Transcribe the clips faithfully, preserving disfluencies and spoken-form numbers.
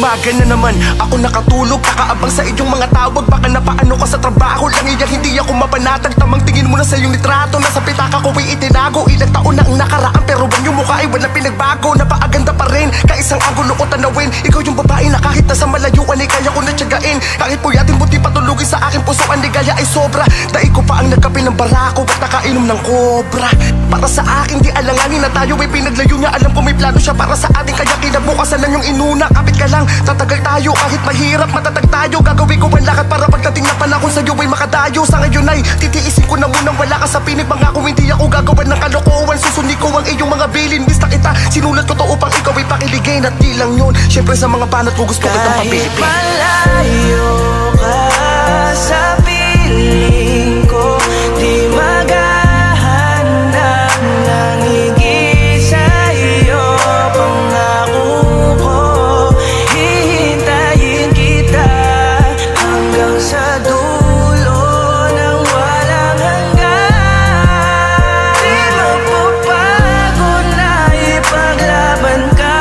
umaga na naman, ako nakatulog, kakaabang sa iyong mga tawag. Baka napaano ka sa trabaho lang, iyan hindi ako mapanatag. Tamang tingin mo na sa iyong litrato, nasa pitaka ko ay itinago. Ilang taon na ang nakaraan, pero bang yung mukha ay walang pinagbago. Napaaganda pa rin, kaisang angulo ko tanawin. Ikaw yung babae na kahit nasa malayuan ay kaya ko natsagain. Kahit puyatin buti patulugin sa aking puso, ang ligaya ay sobra. Daig ko pa ang nagkape ng barako at nakainom ng kobra. Para sa akin di alanganin na tayo ay pinaglayo niya. Alam ko may plano siya para sa atin, kaya kinabukasan lang yung inuna. Kapit ka lang, tatagal tayo kahit mahirap, matatag tayo. Gagawin ko ang lahat para pagdating na panahon sa'yo ay makadayo. Sa ngayon ay titiisin ko na munang wala ka sa pinig. Pangako hindi ako gagawan ng kalokohan, susuni ko ang iyong mga bilin. Bista kita, sinulat ko to upang ikaw ay pakiligin. At di lang yun, syempre sa mga banat ko gusto kitang papilipin. Kahit malayo ka sa piling ko, di maghahanap ng higit sa'yo. Pangako ko, hihintayin kita hanggang sa dulo ng walang hanggan. Di magpapagod na ipaglaban ka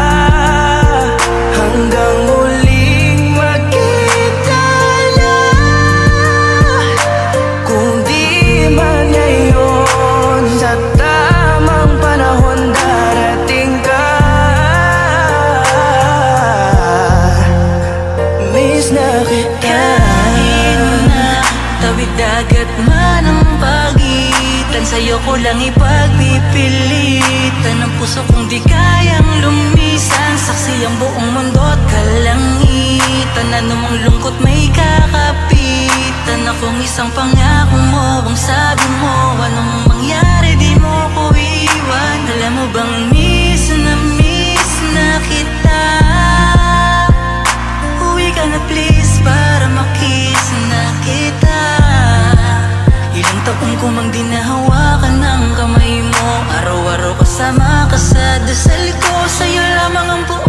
hanggang muling magkita na. Kung di man ngayon, sa tamang panahon darating ka. Miss na kita. Kahit na tawid dagat man ang pagitan, sa'yo ko lang ipagpipilitan ang puso kong di kayang lumisan. Saksi ang buong mundo't kalangitan, anumang lungkot may kakapitan. Akong isang pangako mo, ang sabi mo, anong mangyari di mo ko iwan. Alam mo bang miss na miss na kita. Uwi ka na please para makiss na kita. Ilang taon ko mang di nahawakan ng kamay mo, araw-araw kasama ka sa dasal ko. Sa'yo lamang ang buo